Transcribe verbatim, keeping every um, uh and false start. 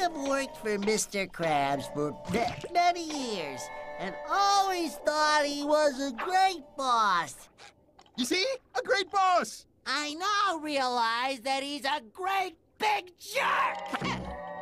have worked for Mister Krabs for many years and always thought he was a great boss. You see? A great boss! I now realize that he's a great big jerk!